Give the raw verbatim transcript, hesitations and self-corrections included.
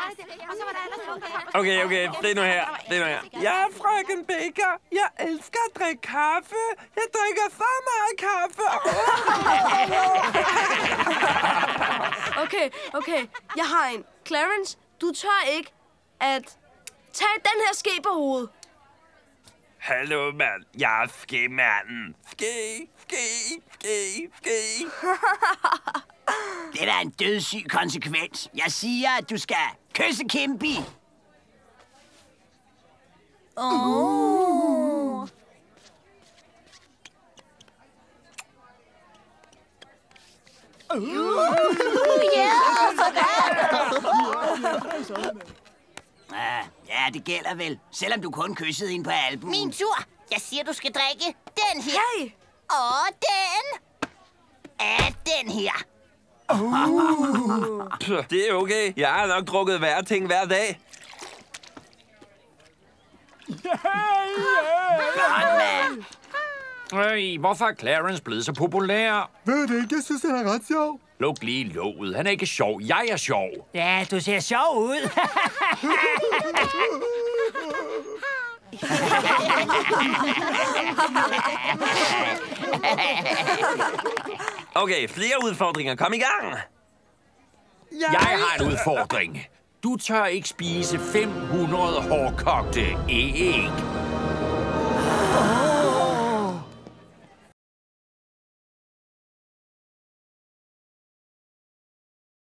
Okay, okay, det er nu her. Det er nu her. Jeg er frøken Baker. Jeg elsker at drikke kaffe. Jeg drikker for meget kaffe. Okay, okay. Jeg har en. Clarence, du tør ikke at tage den her ske på hovedet. Hallo, mand. Jeg er skemanden. Ske, ske, ske, ske. Det er da en dødssyg konsekvens. Jeg siger, at du skal kysse Kimby. Åh. Ja, det gælder vel. Selvom du kun kyssede hende på albuen. Min tur. Jeg siger, du skal drikke den her. Hey! Og den. Af den her. Uh. Det er okay. Jeg har nok drukket værre ting hver dag. Godt, mand. Øj, hvorfor er Clarence blevet så populær? Ved det ikke, jeg synes, han er ret sjov. Luk lige låget. Han er ikke sjov. Jeg er sjov. Ja, du ser sjov ud. Okay, flere udfordringer. Kom i gang. Jeg har en udfordring. Du tør ikke spise fem hundrede hårdkogte æg.